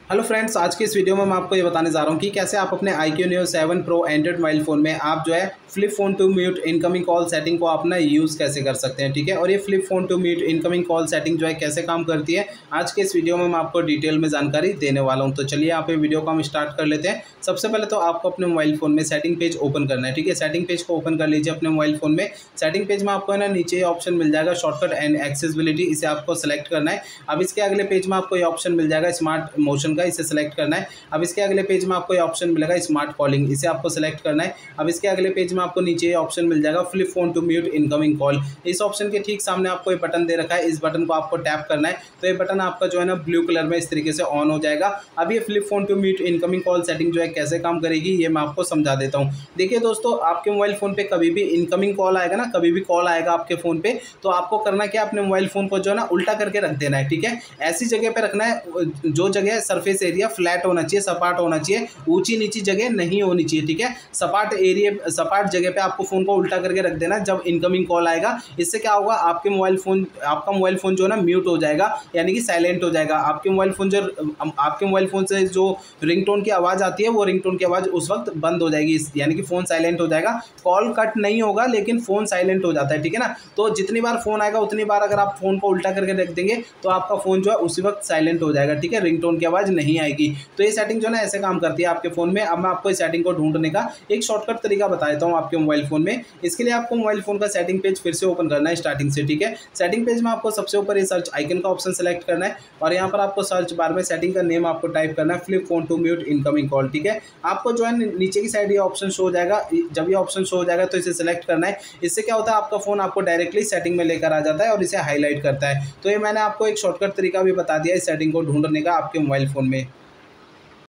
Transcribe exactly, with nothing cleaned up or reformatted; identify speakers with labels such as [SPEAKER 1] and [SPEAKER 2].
[SPEAKER 1] Hello friends, आज के इस वीडियो में मैं आपको ये बताने जा रहा हूँ कि कैसे आप अपने iQOO Neo seven Pro Android mobile phone में आप जो है flip phone to mute incoming call setting को अपना यूज़ कैसे कर सकते हैं। ठीक है, और ये flip phone to mute incoming call setting जो है कैसे काम करती है, आज के इस वीडियो में मैं आपको डिटेल में जानकारी देने वाला हूँ। तो चलिए यहाँ पे वीडियो को हम स्टार्ट कर लेते हैं। सबसे पहले तो आपको अपने मोबाइल फ़ोन में सेटिंग पेज ओपन करना है। ठीक है, सेटिंग पेज को ओपन कर लीजिए अपने मोबाइल फ़ोन में। सेटिंग पेज में आपको है ना नीचे ऑप्शन मिल जाएगा शॉर्टकट एंड एक्सेसिबिलिटी, इसे आपको सेलेक्ट करना है। अब इसके अगले पेज में आपको ये ऑप्शन मिल जाएगा स्मार्ट मोशन का, इसे सेलेक्ट करना है। अब इसके अगले पेज में आपको ये ऑप्शन मिलेगा स्मार्ट कॉलिंग, इसे आपको सेलेक्ट करना है। अब इसके अगले पेज में आपको नीचे ये ऑप्शन मिल जाएगा flip phone to mute incoming call. इस ऑप्शन के ठीक सामने आपको ये बटन दे रखा है, इस बटन को आपको टैप करना है। तो ये बटन आपका जो है ना ब्लू कलर में इस तरीके से ऑन हो जाएगा। अब ये flip phone to mute incoming call setting जो है कैसे काम करेगी ये मैं आपको समझा देता हूँ। देखिए दोस्तों, आपके मोबाइल फोन पे कभी भी इनकमिंग कॉल आएगा ना, कभी भी कॉल आएगा आपके फोन पे, तो आपको करना क्या, अपने मोबाइल फोन को जो है ना उल्टा करके रख देना है। ठीक है, ऐसी जगह पे रखना है जो जगह सरफेस एरिया फ्लैट होना चाहिए, सपाट होना चाहिए, ऊंची नीची जगह नहीं होनी चाहिए। ठीक है, सपाट एरिया सपाट जगह पे आपको फोन को उल्टा करके रख देना जब इनकमिंग कॉल आएगा। इससे क्या होगा, आपके मोबाइल फोन आपका मोबाइल फोन जो है ना म्यूट हो जाएगा, यानी कि साइलेंट हो जाएगा। आपके मोबाइल फोन जो आपके मोबाइल फोन से जो रिंगटोन की आवाज़ आती है वो रिंगटोन की आवाज़ उस वक्त बंद हो जाएगी, यानी कि फ़ोन साइलेंट हो जाएगा। कॉल कट नहीं होगा लेकिन फ़ोन साइलेंट हो जाता है। ठीक है ना, तो जितनी बार फ़ोन आएगा उतनी बार अगर आप फ़ोन को उल्टा करके रख देंगे तो आपका फ़ोन जो है उसी वक्त साइलेंट हो जाएगा। ठीक है, रिंगटोन की आवाज़ नहीं आएगी। तो ये सेटिंग जो है ना ऐसे काम करती है आपके फ़ोन में। अब मैं आपको इस सेटिंग को ढूंढने का एक शॉर्टकट तरीका बता देता हूँ आपके मोबाइल फ़ोन में। इसके लिए आपको मोबाइल फ़ोन का सेटिंग पेज फिर से ओपन करना है स्टार्टिंग से। ठीक है, सेटिंग पेज में आपको सबसे ऊपर ये सर्च आइकन का ऑप्शन सेलेक्ट करना है और यहाँ पर आपको सर्च बार में सेटिंग का नेम आपको टाइप करना है flip phone to mute incoming call. ठीक है, आपको जो है नीचे की साइड ये ऑप्शन शो हो जाएगा। जब ये ऑप्शन शो हो जाएगा तो इसे सेलेक्ट करना है। इससे क्या होता है, आपका फ़ोन आपको डायरेक्टली सेटिंग में लेकर आ जाता है और इसे हाईलाइट करता है। तो ये मैंने आपको एक शॉर्टकट तरीका भी बता दिया इस सेटिंग को ढूंढने का आपके मोबाइल फ़ोन में।